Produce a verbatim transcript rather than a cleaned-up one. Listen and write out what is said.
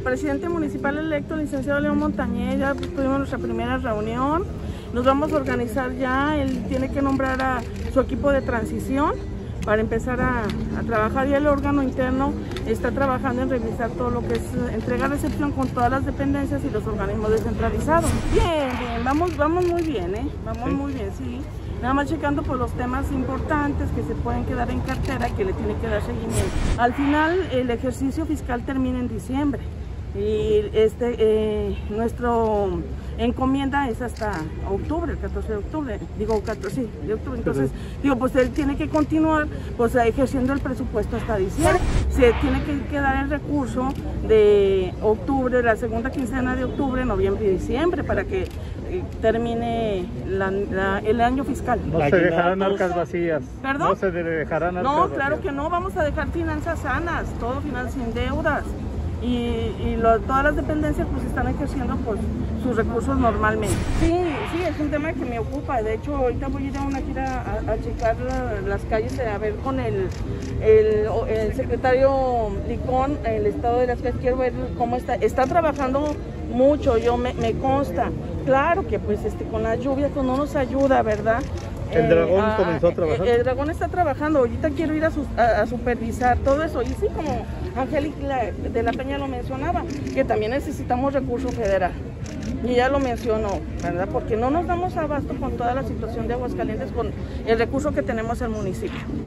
presidente municipal electo, el licenciado León Montañez, ya tuvimos nuestra primera reunión. Nos vamos a organizar ya, él tiene que nombrar a su equipo de transición para empezar a, a trabajar, y el órgano interno está trabajando en revisar todo lo que es entrega-recepción con todas las dependencias y los organismos descentralizados. Bien, bien, vamos, vamos muy bien, ¿eh? Vamos ¿Sí? muy bien, sí. Nada más checando por los temas importantes que se pueden quedar en cartera y que le tiene que dar seguimiento. Al final, el ejercicio fiscal termina en diciembre y este, eh, nuestro encomienda es hasta octubre, el catorce de octubre, digo, catorce, sí, de octubre, entonces, digo, pues él tiene que continuar, pues, ejerciendo el presupuesto hasta diciembre. Se tiene que quedar el recurso de octubre, la segunda quincena de octubre, noviembre y diciembre, para que eh, termine la, la, el año fiscal. No se dejarán arcas vacías. ¿Perdón? No se dejarán arcas No, vacías. claro que no, vamos a dejar finanzas sanas, todo finanzas sin deudas. Y, y lo, todas las dependencias pues están ejerciendo pues sus recursos normalmente. Sí, sí, es un tema que me ocupa. De hecho, ahorita voy a ir a una gira a, a checar la, las calles, a ver con el, el, el secretario Licón, el estado de las calles. Quiero ver cómo está. Está trabajando mucho, yo me, me consta. Claro que pues este con la lluvia pues no nos ayuda, ¿verdad? El dragón eh, comenzó a trabajar. El, el dragón está trabajando, ahorita quiero ir a, su, a, a supervisar todo eso. Y sí, como Angélica de la Peña lo mencionaba, que también necesitamos recurso federal. Y ella lo mencionó, ¿verdad? Porque no nos damos abasto con toda la situación de Aguascalientes, con el recurso que tenemos en el municipio.